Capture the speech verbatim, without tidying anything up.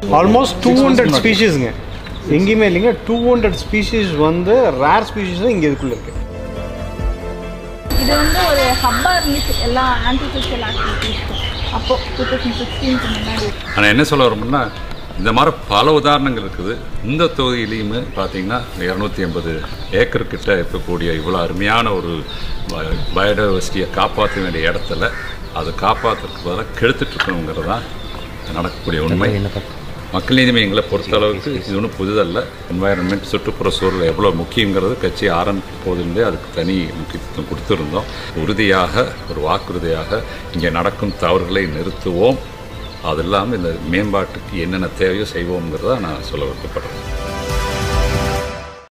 Almost two hundred ஸ்பீஷீஸுங்க எங்கேயுமே இல்லைங்க. டூ ஹண்ட்ரட் ஸ்பீஷீஸ் வந்து ரேர் ஸ்பீஷீஸ் தான் இங்கே இதுக்குள்ளே இருக்குது. இது வந்து ஒரு ஹப்பாக இருந்துச்சு எல்லா ஆன்டிசோஷியல் ஆக்டிவிட்டீஸ்க்கும் அப்போது டூ தௌசண்ட் சிக்ஸ்டீனுக்கு முன்னாடி. ஆனால் என்ன சொல்ல வரோம்னா இந்த மாதிரி பல உதாரணங்கள் இருக்குது. இந்த தொகுதியிலையுமே பார்த்தீங்கன்னா இரநூத்தி ஐம்பது ஏக்கர் கிட்ட இருக்கக்கூடிய இவ்வளோ அருமையான ஒரு பயோடைவர்சிட்டியை காப்பாற்ற வேண்டிய இடத்துல அதை காப்பாற்றுறதுக்கு பதிலாக கெடுத்துட்ருக்கணுங்கிறது தான் நடக்கக்கூடிய உண்மை. மக்கள் நீதி மையங்களை பொறுத்தளவுக்கு இது ஒன்றும் புதுதல்ல. என்வாயரன்மெண்ட் சுற்றுப்புற சூழல் எவ்வளோ முக்கியங்கிறது கட்சி ஆரம்பிக்கும் போதிலிருந்தே அதுக்கு தனி முக்கியத்துவம் கொடுத்துருந்தோம். உறுதியாக ஒரு வாக்குறுதியாக இங்கே நடக்கும் தவறுகளை நிறுத்துவோம், அது இல்லாமல் இந்த மேம்பாட்டுக்கு என்னென்ன தேவையோ செய்வோங்கிறத நான் சொல்ல விருப்பப்படுறேன்.